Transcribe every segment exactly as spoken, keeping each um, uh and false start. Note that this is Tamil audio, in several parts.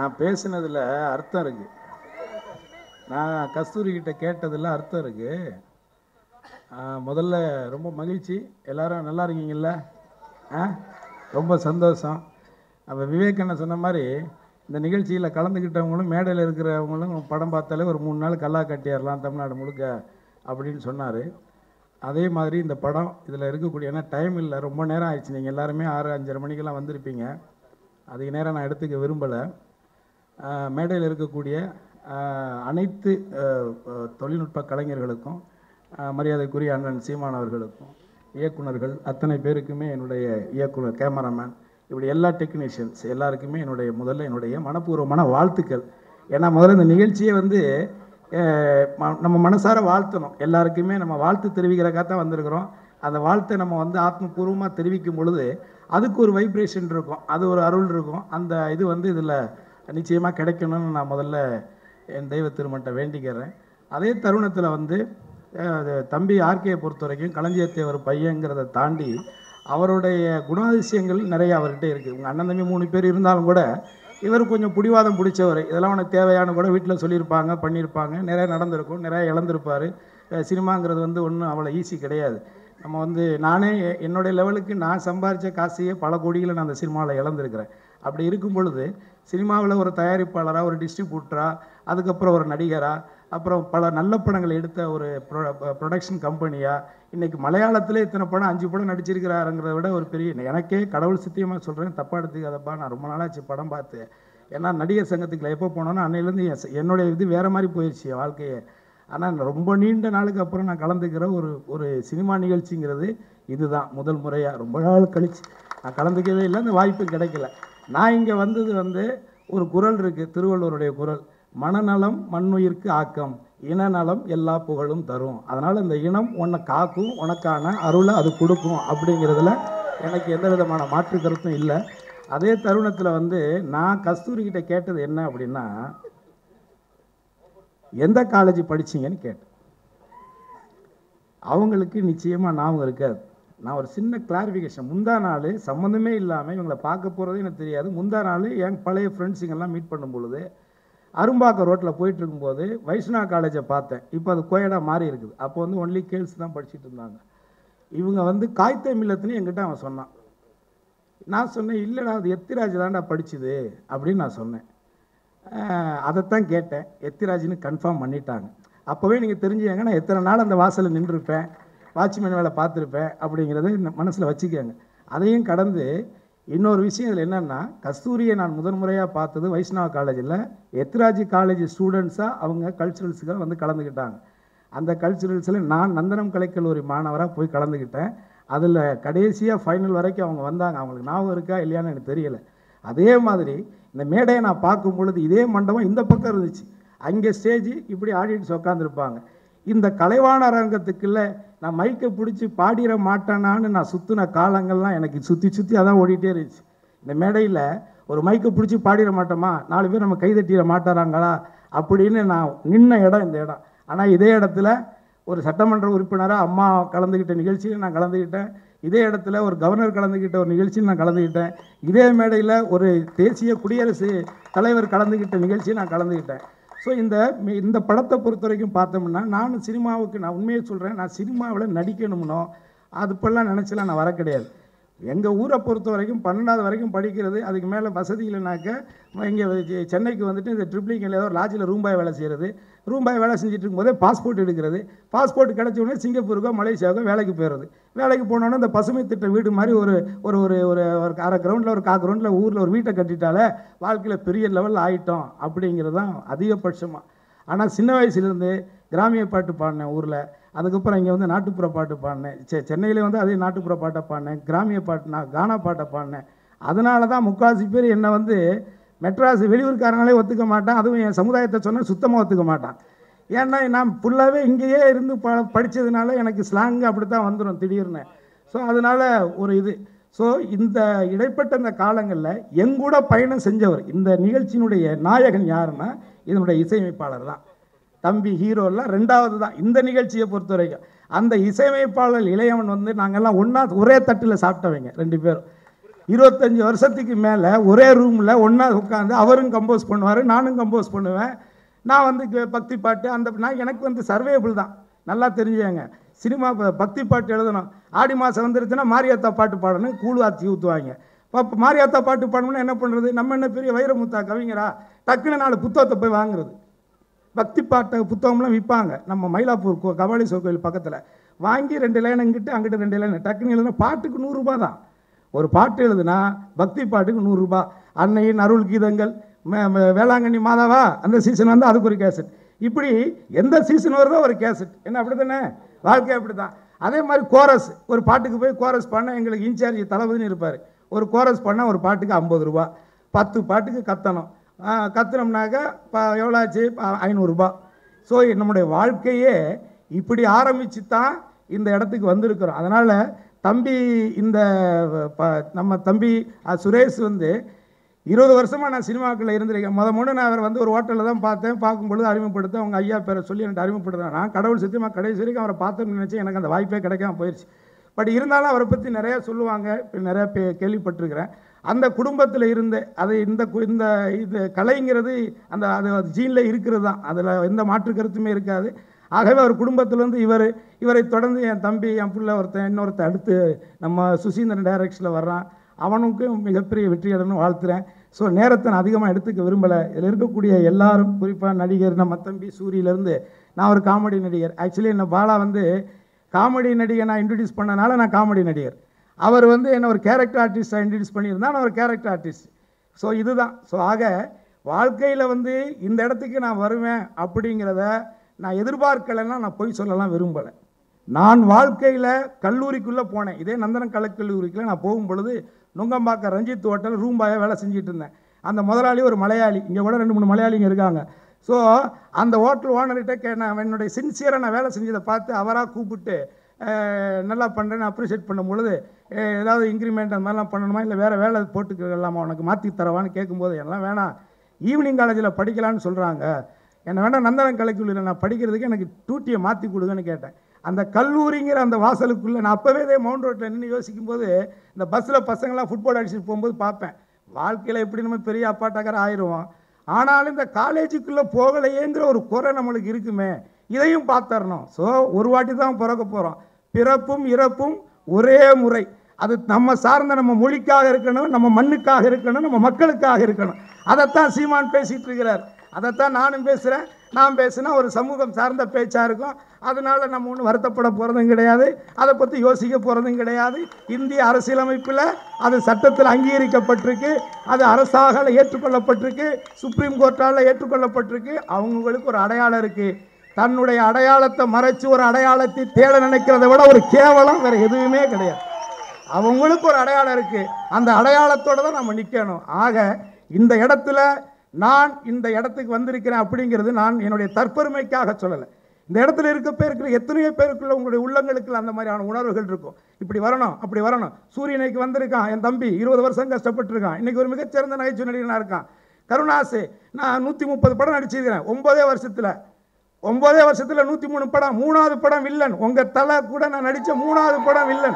நான் பேசுனதில் அர்த்தம் இருக்கு. நான் கஸ்தூரி கிட்ட கேட்டதில் அர்த்தம் இருக்கு. முதல்ல ரொம்ப மகிழ்ச்சி, எல்லாரும் நல்லா இருக்கீங்கல்ல? ஆ ரொம்ப சந்தோஷம். அப்போ விவேக் சொன்ன மாதிரி இந்த நிகழ்ச்சியில் கலந்துக்கிட்டவங்களும் மேடையில் இருக்கிறவங்களும் படம் பார்த்தாலே ஒரு மூணு நாள் கல்லா கட்டிடலாம் தமிழ்நாடு முழுக்க அப்படின்னு சொன்னார். அதே மாதிரி இந்த படம் இதில் இருக்கக்கூடிய, ஏன்னா டைம் இல்லை, ரொம்ப நேரம் ஆயிடுச்சு. நீங்கள் எல்லாருமே ஆறு அஞ்சரை மணிக்கெல்லாம் வந்திருப்பீங்க. அதிக நேரம் நான் எடுத்துக்க விரும்பலை. மேடையில் இருக்கக்கூடிய அனைத்து தொழில்நுட்ப கலைஞர்களுக்கும், மரியாதைக்குரிய அண்ணன் சீமான் அவர்களுக்கும், இயக்குநர்கள் அத்தனை பேருக்குமே என்னுடைய இயக்குனர், கேமராமேன், இப்படி எல்லா டெக்னீஷியன்ஸ் எல்லாருக்குமே என்னுடைய முதல்ல என்னுடைய மனப்பூர்வமான வாழ்த்துக்கள். ஏன்னா முதல்ல இந்த நிகழ்ச்சியை வந்து நம்ம மனசார வாழ்த்தணும். எல்லாருக்குமே நம்ம வாழ்த்து தெரிவிக்கிறக்காக தான் வந்திருக்கிறோம். அந்த வாழ்த்தை நம்ம வந்து ஆத்மபூர்வமாக தெரிவிக்கும் பொழுது அதுக்கு ஒரு வைப்ரேஷன் இருக்கும், அது ஒரு அருள் இருக்கும். அந்த இது வந்து இதில் நிச்சயமாக கிடைக்கணும்னு நான் முதல்ல என் தெய்வ திருமண்ட வேண்டிக்கிறேன். அதே தருணத்தில் வந்து தம்பி ஆர்கேயை பொறுத்த வரைக்கும் களஞ்சியத்தை ஒரு பையங்கிறத தாண்டி அவருடைய குணாதிசயங்கள் நிறைய அவர்கிட்ட இருக்குது. உங்கள் அண்ணன் தம்பி மூணு பேர் இருந்தாலும் கூட இவர் கொஞ்சம் பிடிவாதம் பிடிச்சவர். இதெல்லாம் உனக்கு தேவையான கூட வீட்டில் சொல்லியிருப்பாங்க, பண்ணியிருப்பாங்க, நிறைய நடந்திருக்கும், நிறைய இழந்திருப்பார். சினிமாங்கிறது வந்து ஒன்றும் அவ்வளோ ஈஸி கிடையாது. நம்ம வந்து நானே என்னுடைய லெவலுக்கு நான் சம்பாதிச்ச காசையே பல கோடிகளை நான் அந்த சினிமாவில் இழந்திருக்கிறேன். அப்படி இருக்கும் பொழுது சினிமாவில் ஒரு தயாரிப்பாளராக, ஒரு டிஸ்ட்ரிபியூட்டராக, அதுக்கப்புறம் ஒரு நடிகராக, அப்புறம் பல நல்ல படங்களை எடுத்த ஒரு ப்ரொ ப்ரொடக்ஷன் கம்பெனியாக, இன்றைக்கி மலையாளத்தில் இத்தனை படம் அஞ்சு படம் நடிச்சிருக்கிறாருங்கிறத விட ஒரு பெரிய, எனக்கே கடவுள் சத்தியமாக சொல்கிறேன், தப்பாக எடுத்துக்காதப்பா, நான் ரொம்ப நாளாச்சு படம் பார்த்து. ஏன்னா நடிகர் சங்கத்துக்குள்ள எப்போ போனோன்னா அன்னையிலேருந்து என்னுடைய இது வேறு மாதிரி போயிடுச்சு வாழ்க்கையை. ஆனால் ரொம்ப நீண்ட நாளுக்கு அப்புறம் நான் கலந்துக்கிற ஒரு ஒரு சினிமா நிகழ்ச்சிங்கிறது இதுதான் முதல் முறையாக. ரொம்ப நாள் கழிச்சு நான் கலந்துக்கவே இல்லை, அந்த வாய்ப்பு கிடைக்கல. நான் இங்கே வந்தது வந்து ஒரு குறள் இருக்குது, திருவள்ளுவருடைய குறள், மனநலம் மண்ணுயிர்க்கு ஆக்கம், இனநலம் எல்லா புகழும் தரும். அதனால் இந்த இனம் உன்னை காக்கும், உனக்கான அருளை அது கொடுக்கும் அப்படிங்கிறதுல எனக்கு எந்த விதமான மாற்று கருத்தும் இல்லை. அதே தருணத்தில் வந்து நான் கஸ்தூரிக்கிட்ட கேட்டது என்ன அப்படின்னா, எந்த காலேஜ் படிச்சிங்கன்னு கேட்டேன். அவங்களுக்கு நிச்சயமாக ஞாபகம் இருக்காது. நான் ஒரு சின்ன கிளாரிஃபிகேஷன், முந்தா நாள் சம்மந்தமே இல்லாமல் இவங்களை பார்க்க போகிறதே எனக்கு தெரியாது. முந்தா நாள் என் பழைய ஃப்ரெண்ட்ஸுங்கெல்லாம் மீட் பண்ணும் பொழுது அரும்பாக்கம் ரோட்டில் போயிட்டு இருக்கும்போது வைஷ்ணவ காலேஜை பார்த்தேன். இப்போ அது கோயடாக மாறி இருக்குது. அப்போ வந்து ஒன்லி கேர்ள்ஸ் தான் படிச்சுட்டு இருந்தாங்க. இவங்க வந்து காய்த்த மில்லத்துன்னு என்கிட்ட அவன் சொன்னான். நான் சொன்னேன், இல்லைடா அது எத்திராஜ் தான்டா படிச்சுது அப்படின்னு நான் சொன்னேன். அதைத்தான் கேட்டேன். எத்திராஜ்னு கன்ஃபார்ம் பண்ணிட்டாங்க. அப்போவே நீங்கள் தெரிஞ்சுக்கங்க, நான் எத்தனை நாள் அந்த வாசலில் நின்றுருப்பேன், வாட்ச்மேன் வேலை பார்த்துருப்பேன் அப்படிங்கிறத மனசில் வச்சுக்கோங்க. அதையும் கடந்து இன்னொரு விஷயம் இதில் என்னென்னா, கஸ்தூரியை நான் முதன் முறையாக பார்த்தது வைஷ்ணவ காலேஜில் எத்திராஜ் காலேஜ் ஸ்டூடெண்ட்ஸாக அவங்க கல்ச்சுரல்ஸுக்காக வந்து கலந்துக்கிட்டாங்க. அந்த கல்ச்சுரல்ஸில் நான் நந்தனம் கலைக்கல்லூரி மாணவராக போய் கலந்துக்கிட்டேன். அதில் கடைசியாக ஃபைனல் வரைக்கும் அவங்க வந்தாங்க. அவங்களுக்கு ஞாபகம் இருக்கா இல்லையான்னு எனக்கு தெரியலை. அதே மாதிரி இந்த மேடையை நான் பார்க்கும் பொழுது இதே மண்டபம் இந்த பக்கம் இருந்துச்சு, அங்கே ஸ்டேஜ், இப்படி ஆடியன்ஸ் உட்காந்துருப்பாங்க. இந்த கலைவாண அரங்கத்துக்குள்ள நான் மைக்கை பிடிச்சி பாடிட மாட்டேனான்னு நான் சுற்றின காலங்கள்லாம் எனக்கு சுற்றி சுற்றி அதான் ஓடிட்டே இருந்துச்சு. இந்த மேடையில் ஒரு மைக்கை பிடிச்சி பாடிட மாட்டோமா, நாலு பேர் நம்ம கைதட்டிட மாட்டாராங்களா அப்படின்னு நான் நின்ன இடம் இந்த இடம். ஆனால் இதே இடத்துல ஒரு சட்டமன்ற உறுப்பினராக அம்மா கலந்துக்கிட்ட நிகழ்ச்சியில் நான் கலந்துக்கிட்டேன். இதே இடத்துல ஒரு கவர்னர் கலந்துக்கிட்ட ஒரு நிகழ்ச்சியில் நான் கலந்துக்கிட்டேன். இதே மேடையில் ஒரு தேசிய குடியரசு தலைவர் கலந்துக்கிட்ட நிகழ்ச்சியை நான் கலந்துக்கிட்டேன். ஸோ இந்த இந்த படத்தை பொறுத்த வரைக்கும் பார்த்தோம்னா, நான் சினிமாவுக்கு, நான் உண்மையை சொல்கிறேன், நான் சினிமாவில் நடிக்கணும்னோ அதுப்பெல்லாம் நினச்சலாம் நான் வர கிடையாது. எங்கள் ஊரை பொறுத்த வரைக்கும் பன்னெண்டாவது வரைக்கும் படிக்கிறது, அதுக்கு மேலே வசதி இல்லைனாக்க இங்கே சென்னைக்கு வந்துட்டு இந்த ட்ரிப்ளிங்கில் ஏதோ லாட்ஜில் ரூம்பாய் வேலை செய்கிறது, ரூம்பாய் வேலை செஞ்சுட்டு இருக்கும்போதே பாஸ்போர்ட் எடுக்கிறது, பாஸ்போர்ட் கிடச்ச உடனே சிங்கப்பூருக்கோ மலேசியாவுக்கோ வேலைக்கு போயிடுறது. வேலைக்கு போனோன்னே இந்த பசுமை திட்ட வீடு மாதிரி ஒரு ஒரு ஒரு ஒரு அரை கிரவுண்டில் ஒரு கா கிரவுண்டில் ஊரில் ஒரு வீட்டை கட்டிட்டாலே வாழ்க்கையில் பெரிய லெவலில் ஆகிட்டோம் அப்படிங்கிறது தான் அதிகபட்சமாக. ஆனால் சின்ன வயசுலேருந்து கிராமிய பாட்டு பாடினேன் ஊரில், அதுக்கப்புறம் இங்கே வந்து நாட்டுப்புற பாட்டு பாடினேன். செ சென்னையில் வந்து அதே நாட்டுப்புற பாட்டை பாடினேன், கிராமிய பாட்டு நான் கானா பாட்டை பாடினேன். அதனால தான் முக்கால்வாசி பேர் என்னை வந்து மெட்ராஸ் வெளியூர்காரங்களே ஒத்துக்க மாட்டான், அதுவும் என் சமுதாயத்தை சொன்னால் சுத்தமாக ஒத்துக்க மாட்டான். ஏன்னா நான் ஃபுல்லாகவே இங்கேயே இருந்து ப படித்ததுனால எனக்கு ஸ்லாங்கு அப்படி தான் வந்துடும் திடீர்னு. ஸோ அதனால் ஒரு இது. ஸோ இந்த இடைப்பட்ட இந்த காலங்களில் எங்கூட பயணம் செஞ்சவர், இந்த நிகழ்ச்சியினுடைய நாயகன் யாருன்னா இதனுடைய இசையமைப்பாளர் தான். தம்பி ஹீரோலாம் ரெண்டாவது தான் இந்த நிகழ்ச்சியை பொறுத்த வரைக்கும். அந்த இசையமைப்பாளர் இளையவன் வந்து நாங்கள்லாம் ஒன்றா ஒரே தட்டில் சாப்பிட்டவங்க ரெண்டு பேரும். இருபத்தஞ்சி வருஷத்துக்கு மேலே ஒரே ரூமில் ஒன்றா உட்காந்து அவரும் கம்போஸ் பண்ணுவார், நானும் கம்போஸ் பண்ணுவேன். நான் வந்து பக்தி பாட்டு அந்த நான் எனக்கு வந்து சர்வேபிள் தான், நல்லா தெரிஞ்சுங்க. சினிமா பக்தி பாட்டு எழுதணும், ஆடி மாதம் வந்துருச்சுன்னா மாரியாத்தா பாட்டு பாடணும், கூழ் ஆற்றி ஊற்றுவாங்க. இப்போ மாரியாத்தா பாட்டு பாடணும்னா என்ன பண்ணுறது? நம்ம என்ன பெரிய வைரமுத்தா கவிஞரா? டக்குன்னு நாலு புத்தகத்தை போய் வாங்குறது. பக்தி பாட்டை புத்தகம்லாம் விற்பாங்க நம்ம மயிலாப்பூர் கபாலீஸ்வரர் கோயில் பக்கத்தில். வாங்கி ரெண்டு லைன் இங்கிட்டு அங்கிட்டு ரெண்டு லைன் டக்குன்னு எழுதுனா பாட்டுக்கு நூறுரூபா தான். ஒரு பாட்டு எழுதுனா பக்தி பாட்டுக்கு நூறுரூபா. அன்னையின் அருள் கீதங்கள், வேளாங்கண்ணி மாதாவா அந்த சீசன் வந்து அதுக்கு ஒரு கேசட். இப்படி எந்த சீசன் வருதோ ஒரு கேசட். என்ன அப்படி தானே வாழ்க்கை? அப்படி தான். அதே மாதிரி கோரஸ், ஒரு பாட்டுக்கு போய் கோரஸ் பண்ண எங்களுக்கு இன்சார்ஜ் தளபதினு இருப்பார். ஒரு கோரஸ் பண்ணால் ஒரு பாட்டுக்கு ஐம்பது ரூபா. பத்து பாட்டுக்கு கத்தணும். கத்துனோம்னாக்கா இப்போ எவ்வளோ ஆச்சு? ஐநூறுரூபா. ஸோ நம்முடைய வாழ்க்கையே இப்படி ஆரம்பித்து தான் இந்த இடத்துக்கு வந்திருக்கிறோம். அதனால் தம்பி இந்த நம்ம தம்பி சுரேஷ் வந்து இருபது வருஷமாக நான் சினிமாக்களில் இருந்திருக்கேன். முத முன்னே நான் அவரை வந்து ஒரு ஹோட்டலில் தான் பார்த்தேன். பார்க்கும்பொழுது அறிமுகப்படுத்த அவங்க ஐயா பேரை சொல்லி எனக்கு அறிமுகப்படுத்துறேன். நான் கடவுள் சத்தியமாக கடைசி வரைக்கும் அவரை பார்த்தேன்னு நினச்சேன். எனக்கு அந்த வாய்ப்பே கிடைக்காம போயிடுச்சு. பட் இருந்தாலும் அவரை பற்றி நிறையா சொல்லுவாங்க, நிறையா பே கேள்விப்பட்டிருக்கிறேன். அந்த குடும்பத்தில் இருந்து அது இந்த இந்த இது கலைங்கிறது அந்த அது ஜீனில் இருக்கிறது தான், அதில் எந்த மாற்று கருத்துமே இருக்காது. ஆகவே அவர் குடும்பத்திலேருந்து இவர் இவரை தொடர்ந்து என் தம்பி, என் பிள்ளை ஒருத்தன், இன்னொருத்தன் அடுத்து நம்ம சுசீந்திரன் டைரக்ஷனில் வர்றான். அவனுக்கும் மிகப்பெரிய வெற்றி அடைன்னு வாழ்த்துறேன். ஸோ நேரத்தை நான் அதிகமாக எடுத்துக்க விரும்பலை. இதில் இருக்கக்கூடிய எல்லாரும், குறிப்பாக நடிகர் நம்ம தம்பி சூரியிலேருந்து, நான் ஒரு காமெடி நடிகர். ஆக்சுவலி என்ன பாலா வந்து காமெடி நடிகை நான் இன்ட்ரடியூஸ் பண்ணனால நான் காமெடி நடிகர். அவர் வந்து என்ன ஒரு கேரக்டர் ஆர்டிஸ்டாக இன்ட்ரடியூஸ் பண்ணியிருந்தா நான் ஒரு கேரக்டர் ஆர்டிஸ்ட். ஸோ இதுதான். ஸோ ஆக வாழ்க்கையில் வந்து இந்த இடத்துக்கு நான் வருவேன் அப்படிங்கிறத நான் எதிர்பார்க்கலைன்னா நான் போய் சொல்லலாம் விரும்பலை. நான் வாழ்க்கையில் கல்லூரிக்குள்ளே போனேன். இதே நந்தனம் கலைக்கல்லூரிக்குள்ளே நான் போகும் பொழுது நுங்கம்பாக்கம் ரஞ்சித் ஹோட்டல் ரூம் பாயாக வேலை செஞ்சுட்டு இருந்தேன். அந்த முதலாளி ஒரு மலையாளி, இங்கே கூட ரெண்டு மூணு மலையாளிங்க இருக்காங்க. ஸோ அந்த ஹோட்டல் ஓனர்கிட்ட கே நான் என்னுடைய சின்சியராக நான் வேலை செஞ்சதை பார்த்து அவராக கூப்பிட்டு நல்லா பண்ணுறேன்னு அப்ரிஷியேட் பண்ணும் பொழுது, ஏதாவது இன்க்ரிமெண்ட் அந்த மாதிரிலாம் பண்ணணுமா, இல்லை வேறு வேலை போட்டுக்கலாமா, உனக்கு மாற்றி தரவான்னு கேட்கும்போது, எல்லாம் வேணாம், ஈவினிங் காலேஜில் படிக்கலான்னு சொல்கிறாங்க, என்னை வேணால் நந்தனம் கலைக்கல்லூரியில் நான் படிக்கிறதுக்கு எனக்கு டூட்டியை மாற்றி கொடுங்கன்னு கேட்டேன். அந்த கல்லூரிங்கிற அந்த வாசலுக்குள்ளே நான் அப்போவே இதே மவுண்ட் ரோட்டில் நின்று யோசிக்கும் போது இந்த பஸ்ஸில் பசங்களாம் ஃபுட்பால் அடிச்சுட்டு போகும்போது பார்ப்பேன், வாழ்க்கையில் எப்படி நம்ம பெரிய அப்பாட்டாக்கார ஆயிடுவோம், ஆனாலும் இந்த காலேஜுக்குள்ளே போகலையேங்கிற ஒரு குறை நம்மளுக்கு இருக்குமே, இதையும் பார்த்துடணும். ஸோ ஒரு வாட்டி தான் பிறக்க போகிறோம், பிறப்பும் இறப்பும் ஒரே முறை. அது நம்ம சார்ந்த நம்ம மொழிக்காக இருக்கணும், நம்ம மண்ணுக்காக இருக்கணும், நம்ம மக்களுக்காக இருக்கணும். அதைத்தான் சீமான் பேசிகிட்டு இருக்கிறார், அதைத்தான் நானும் பேசுகிறேன். நான் பேசுனா ஒரு சமூகம் சார்ந்த பேச்சாக இருக்கும். அதனால் நம்ம ஒன்றும் வருத்தப்பட போகிறதும் கிடையாது, அதை பற்றி யோசிக்க போகிறதும் கிடையாது. இந்திய அரசியலமைப்பில் அது சட்டத்தில் அங்கீகரிக்கப்பட்டிருக்கு, அது அரசாக ஏற்றுக்கொள்ளப்பட்டிருக்கு, சுப்ரீம் கோர்ட்டால் ஏற்றுக்கொள்ளப்பட்டிருக்கு. அவங்களுக்கு ஒரு அடையாளம் இருக்குது. தன்னுடைய அடையாளத்தை மறைச்சு ஒரு அடையாளத்தை தேட நினைக்கிறத விட ஒரு கேவலம் வேறு எதுவுமே கிடையாது. அவங்களுக்கு ஒரு அடையாளம் இருக்குது, அந்த அடையாளத்தோடு தான் நம்ம நிற்கணும். ஆக இந்த இடத்துல நான் இந்த இடத்துக்கு வந்திருக்கிறேன் அப்படிங்கிறது நான் என்னுடைய தற்பெருமைக்காக சொல்லலை. இந்த இடத்துல இருக்க பேருக்குள்ள எத்தனையோ பேருக்குள்ள உங்களுடைய உள்ளங்களுக்கு அந்த மாதிரியான உணர்வுகள் இருக்கும். இப்படி வரணும், அப்படி வரணும். சூரியனுக்கு வந்திருக்கான், என் தம்பி இருபது வருஷம் கஷ்டப்பட்டுருக்கான், இன்னைக்கு ஒரு மிகச்சிறந்த நகைச்சுவை நடிகனாக இருக்கான். கருணாசு, நான் நூற்றி முப்பது படம் நடிச்சிருக்கிறேன் ஒன்பதே வருஷத்தில். ஒன்பதே வருஷத்தில் நூற்றி மூணு படம், மூணாவது படம் வில்லன். உங்கள் தலை கூட நான் நடித்த மூணாவது படம் வில்லன்.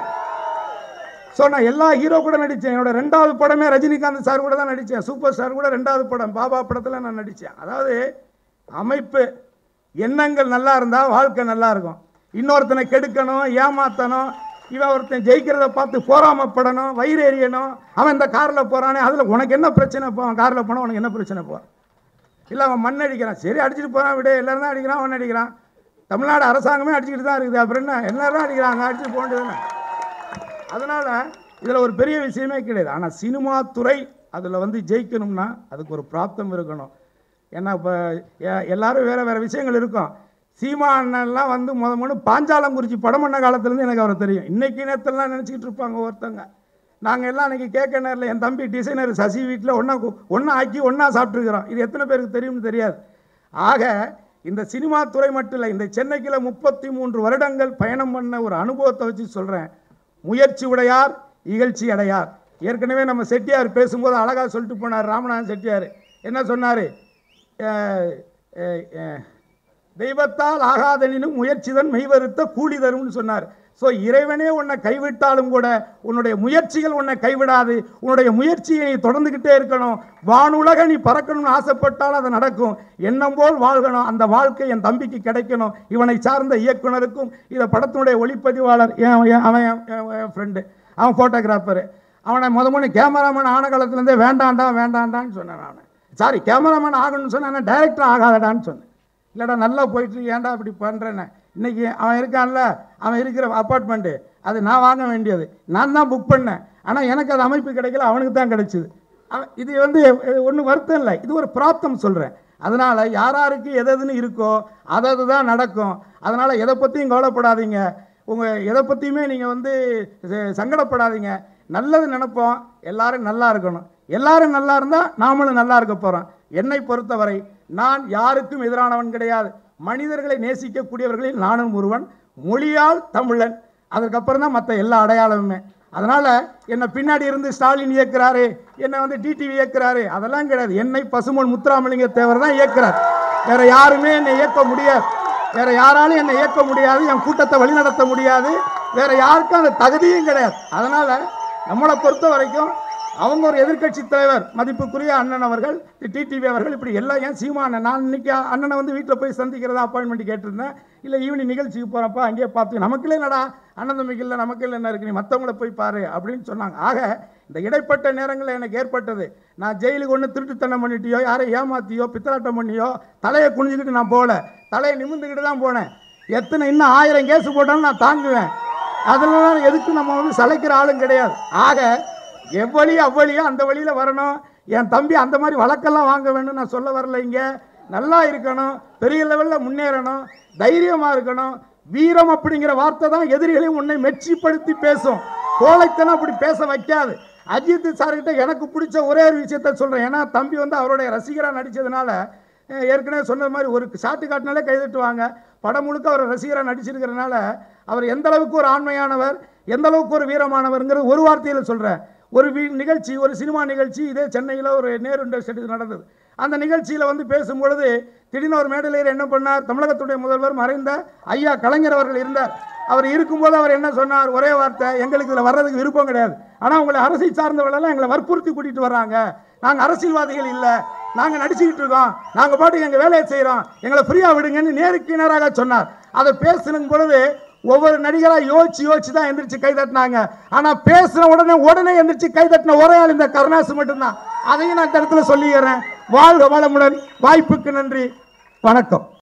ஸோ நான் எல்லா ஹீரோ கூட நடித்தேன். என்னோட ரெண்டாவது படமே ரஜினிகாந்த் சார் கூட தான் நடித்தேன். சூப்பர் ஸ்டார் கூட ரெண்டாவது படம் பாபா படத்தில் நான் நடித்தேன். அதாவது அமைப்பு எண்ணங்கள் நல்லா இருந்தால் வாழ்க்கை நல்லா இருக்கும். இன்னொருத்தனை கெடுக்கணும், ஏமாற்றணும், இவன் ஒருத்தன் ஜெயிக்கிறத பார்த்து போராமப்படணும், வயிறு எறியணும், அவன் இந்த காரில் போகிறானே அதில் உனக்கு என்ன பிரச்சனை, போ அவன் காரில் போனால் உனக்கு என்ன பிரச்சனை போ, இல்லை அவன் மண் அடிக்கிறான், சரி அடிச்சுட்டு போகிறான் விட, எல்லோரும் தான் அடிக்கிறான், அவன் அடிக்கிறான். தமிழ்நாடு அரசாங்கமே அடிச்சுக்கிட்டு தான் இருக்குது, அப்புறம் என்ன எல்லோரும் தான் அடிக்கிறாங்க, அடிச்சுட்டு போக வேண்டியதுன்னு. அதனால் இதில் ஒரு பெரிய விஷயமே கிடையாது. ஆனால் சினிமா துறை அதில் வந்து ஜெயிக்கணும்னா அதுக்கு ஒரு பிராப்தம் இருக்கணும். ஏன்னா இப்போ எல்லோரும் வேறு வேறு விஷயங்கள் இருக்கும். சீமா அண்ணன்லாம் வந்து முத முன்னு பாஞ்சாலங்குறிச்சி படம் பண்ண காலத்துலேருந்து எனக்கு அவரை தெரியும். இன்றைக்கி நேரத்திலலாம் நினச்சிக்கிட்டு இருப்பாங்க ஒருத்தங்க. நாங்கள் எல்லாம் அன்றைக்கி கேட்க நேரில் என் தம்பி டிசைனர் சசி வீட்டில் ஒன்றா ஒன்றா ஆக்கி ஒன்றா சாப்பிட்ருக்குறோம். இது எத்தனை பேருக்கு தெரியும்னு தெரியாது. ஆக இந்த சினிமா துறை மட்டும் இல்லை, இந்த சென்னைக்குள்ள முப்பத்தி மூன்று வருடங்கள் பயணம் பண்ண ஒரு அனுபவத்தை வச்சு சொல்கிறேன். முயற்சி உடையார் இகழ்ச்சி அடையார். ஏற்கனவே நம்ம செட்டியார் பேசும்போது அழகாக சொல்லிட்டு போனார். ராமநாதன் செட்டியார் என்ன சொன்னார்? தெய்வத்தால் ஆகாதெனினும் முயற்சிதன் மெய்வருத்த கூலி தரும்னு சொன்னார். ஸோ இறைவனே உன்னை கைவிட்டாலும் கூட உன்னுடைய முயற்சிகள் உன்னை கைவிடாது. உன்னுடைய முயற்சியை தொடர்ந்துக்கிட்டே இருக்கணும். வானுலக நீ பறக்கணும்னு ஆசைப்பட்டால் அது நடக்கும். எண்ணம் போல் வாழ்கணும். அந்த வாழ்க்கை என் தம்பிக்கு கிடைக்கணும். இவனை சார்ந்த இயக்குனருக்கும் இதை படத்தினுடைய ஒளிப்பதிவாளர் அவன் என் ஃப்ரெண்டு, அவன் ஃபோட்டோகிராஃபரு, அவனை முத முன்ன கேமராமேன் ஆன காலத்துலேருந்தே வேண்டாண்டா வேண்டாண்டான்னு சொன்னேன். நான் சாரி கேமராமேன் ஆகணும்னு சொன்னேன், நான் டைரக்டர் ஆகாதடான்னு சொன்னேன். இல்லைடா நல்லா போயிட்டு ஏன்டா அப்படி பண்ணுறேன்னு. இன்றைக்கி அவன் இருக்கான்ல, அவன் இருக்கிற அப்பார்ட்மெண்ட்டு அது நான் வாங்க வேண்டியது, நான் தான் புக் பண்ணேன். ஆனால் எனக்கு அது அமைப்பு கிடைக்கல, அவனுக்கு தான் கிடைச்சிது. அவன் இது வந்து ஒன்றும் வருத்தம் இல்லை, இது ஒரு பிராப்தம் சொல்கிறேன். அதனால் யாராருக்கு எது எதுன்னு இருக்கோ அது அதுதான் நடக்கும். அதனால் எதை பற்றியும் கவலைப்படாதீங்க. உங்கள் எதை பற்றியுமே நீங்கள் வந்து சங்கடப்படாதீங்க. நல்லது நினைப்போம், எல்லாரும் நல்லா இருக்கணும். எல்லாரும் நல்லா இருந்தால் நாமளும் நல்லா இருக்க போகிறோம். என்னை பொறுத்தவரை நான் யாருக்கும் எதிரானவன் கிடையாது. மனிதர்களை நேசிக்கக்கூடியவர்களில் நானும் ஒருவன். மொழியால் தமிழன், அதுக்கப்புறம் தான் மற்ற எல்லா அடையாளமுமே. அதனால் என்னை பின்னாடி இருந்து ஸ்டாலின் இயக்குறாரு, என்னை வந்து டிடிவி இயக்குறாரு, அதெல்லாம் கிடையாது. என்னை பசுமன் முத்துராமலிங்க தேவர் தான் இயக்குறார். வேற யாருமே என்னை இயக்க முடியாது. வேற யாராலும் என்னை இயக்க முடியாது. என் கூட்டத்தை வழிநடத்த முடியாது. வேற யாருக்கும் அந்த தகுதியும் கிடையாது. அதனால் நம்மளை பொறுத்த வரைக்கும் அவங்க ஒரு எதிர்கட்சி தலைவர், மதிப்புக்குரிய அண்ணன் அவர்கள், டிடிவி அவர்கள், இப்படி எல்லாம் ஏன் சீமான நான் இன்னைக்கு அண்ணனை வந்து வீட்டில் போய் சந்திக்கிறதா அப்பாயின்மெண்ட் கேட்டிருந்தேன். இல்லை ஈவினிங் நிகழ்ச்சிக்கு போகிறப்ப அங்கேயே பார்த்து நமக்குள்ளே என்னடா அண்ணன் தம்பிக்கு இல்லை நமக்கு இல்லை என்ன இருக்கு, நீ மற்றவங்கள போய் பாரு அப்படின்னு சொன்னாங்க. ஆக இந்த இடைப்பட்ட நேரங்களில் எனக்கு ஏற்பட்டது. நான் ஜெயிலுக்கு ஒன்று திருட்டுத்தனம் பண்ணிட்டியோ, யாரை ஏமாத்தியோ, பித்தலாட்டம் பண்ணியோ தலையை குனிஞ்சிக்கிட்டு நான் போகல, தலையை நிமிர்ந்துக்கிட்டு தான் போனேன். எத்தனை இன்னும் ஆயிரம் கேஸ் போட்டாலும் நான் தாங்குவேன். அதெல்லாம் எதுக்கு நம்ம வந்து சளைக்கிற ஆளும் கிடையாது. ஆக எவ்வளியோ அவ்வளியோ அந்த வழியில் வரணும். என் தம்பி அந்த மாதிரி வழக்கெல்லாம் வாங்க வேணும் நான் சொல்ல வரல. இங்கே நல்லா இருக்கணும், பெரிய லெவலில் முன்னேறணும், தைரியமாக இருக்கணும். வீரம் அப்படிங்கிற வார்த்தை தான் எதிரிகளையும் உன்னை மெச்சிப்படுத்தி பேசும். கோழைத்தனம் அப்படி பேச வைக்காது. அஜித் சார்கிட்ட எனக்கு பிடிச்ச ஒரே ஒரு விஷயத்த சொல்கிறேன். ஏன்னா தம்பி வந்து அவருடைய ரசிகராக நடித்ததுனால, ஏற்கனவே சொன்ன மாதிரி ஒரு ஷாட்டு காட்டினாலே கைதட்டுவாங்க. படம் முழுக்க அவர் ரசிகராக நடிச்சிருக்கிறதுனால அவர் எந்த அளவுக்கு ஒரு ஆண்மையானவர், எந்த அளவுக்கு ஒரு வீரமானவர்ங்கிறது ஒரு வார்த்தையில் சொல்கிறேன். ஒரு நிகழ்ச்சி, ஒரு சினிமா நிகழ்ச்சி இதே சென்னையில் ஒரு நேரு இண்டஸ்ட்ரி நடந்தது. அந்த நிகழ்ச்சியில் வந்து பேசும்பொழுது திடீர்னு ஒரு மேடையில் என்ன பண்ணார், தமிழகத்துடைய முதல்வர் மறைந்த ஐயா கலைஞர் அவர்கள் இருந்தார். அவர் இருக்கும்போது அவர் என்ன சொன்னார், ஒரே வார்த்தை, எங்களுக்கு இதில் வர்றதுக்கு விருப்பம் கிடையாது, ஆனால் உங்களை அரசியல் சார்ந்தவர்களெல்லாம் எங்களை வற்புறுத்தி கூட்டிகிட்டு வர்றாங்க, நாங்கள் அரசியல்வாதிகள் இல்லை, நாங்கள் நடிச்சுக்கிட்டு இருக்கோம், நாங்கள் பாட்டுக்கு எங்கள் வேலையை செய்கிறோம், எங்களை ஃப்ரீயாக விடுங்கன்னு நேருக்கு நேராக சொன்னார். அதை பேசுனும் பொழுது ஒவ்வொரு நடிகராக யோசிச்சு யோசிச்சு தான் எந்திரிச்சு கை தட்டினாங்க. ஆனால் பேசுன உடனே உடனே எந்திரிச்சு கை தட்டின ஒரே ஆள் இந்த கருணாசு மட்டும்தான். அதையும் நான் இந்த இடத்துல சொல்லிக்கிறேன். வாழ்க வளமுடன். வாய்ப்புக்கு நன்றி. வணக்கம்.